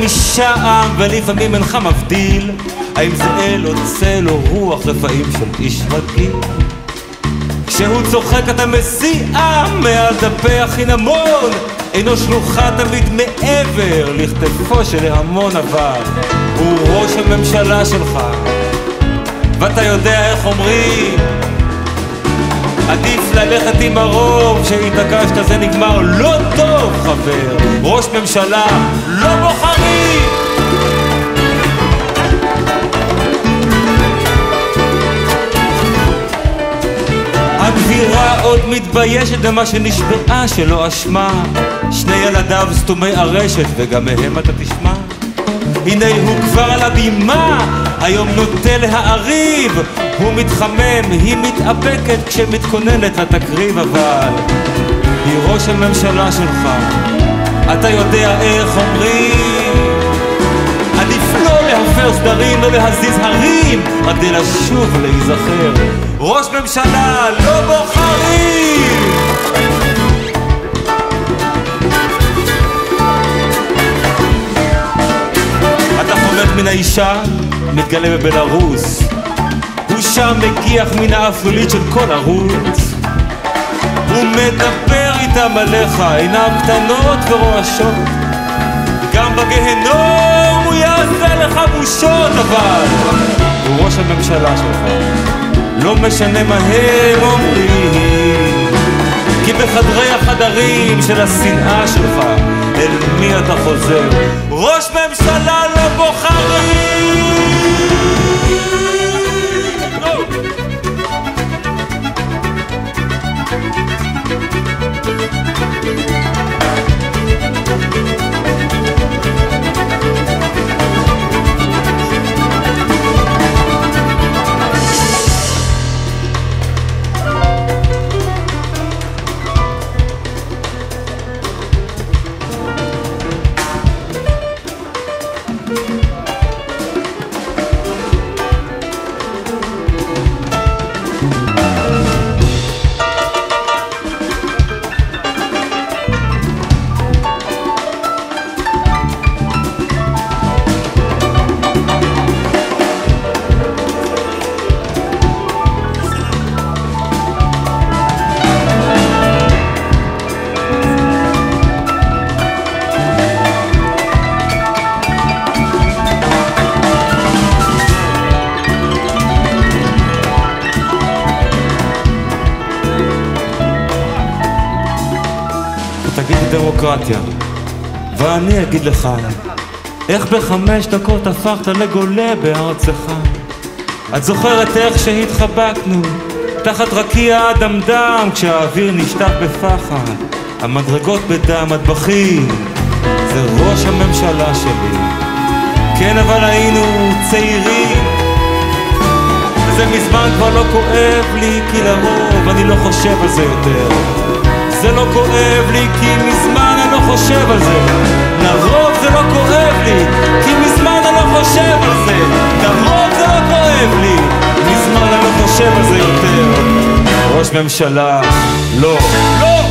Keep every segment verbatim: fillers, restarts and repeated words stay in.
איש העם, ולפעמים אינך מבדיל האם זה אל או צל או רוח רפאים של איש רגיל. כשהוא צוחק אתה מסיע מעל דפי החינמון, אינו שלוחה תמיד מעבר לכתפו של ההמון, אבל הוא ראש הממשלה שלך, ואתה יודע איך אומרים, עדיף ללכת עם הרוב, שהתעקשת זה נגמר לא טוב חבר. ראש ממשלה לא בוחרים. הגבירה עוד מתביישת במה שנשבעה שלא אשמה, שני ילדיו סתומי הרשת וגם מהם אתה תשמע. הנה הוא כבר על הבימה, היום נוטה להעריב, הוא מתחמם, היא מתאפקת כשמתכוננת לתקריב, אבל היא ראש הממשלה שלך, אתה יודע איך אומרים, עדיף לא להפר סדרים, לא להזיז הרים, רק כדי לשוב ולהיזכר, ראש ממשלה לא בוחרים. מן האישה מתגלה בבלרוס, הוא שם מגיח מן האפלולית של כל ערוץ, הוא מדבר איתם עליך, עיניו קטנות ורועשות, גם בגהנום הוא יעשה לך בושות, אבל הוא ראש הממשלה שלך, לא משנה מה הם אומרים, כי בחדרי החדרים של השנאה שלך אל מי אתה חוזר? ראש ממשלה לא בוחרים. תגיד דמוקרטיה, ואני אגיד לך איך בחמש דקות הפכת לגולה בארצך. את זוכרת איך שהתחבקנו תחת רקיע דמדם, כשהאוויר נשטף בפחד, המדרגות בדם, מטבחים, זה ראש הממשלה שלי. כן, אבל היינו צעירים, וזה מזמן כבר לא כואב לי, כי לרוב אני לא חושב על זה יותר. זה לא כואב לי כי מזמן אני לא חושב על זה, לרוב זה לא כואב לי כי מזמן אני לא חושב על זה, לרוב זה לא כואב לי, מזמן אני לא חושב על זה יותר. ראש ממשלה לא, לא!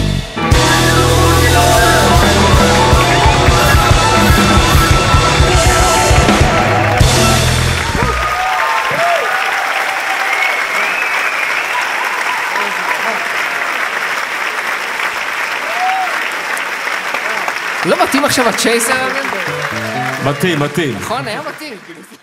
לא מתאים עכשיו הצ'ייסר? מתאים, מתאים. נכון, היה מתאים.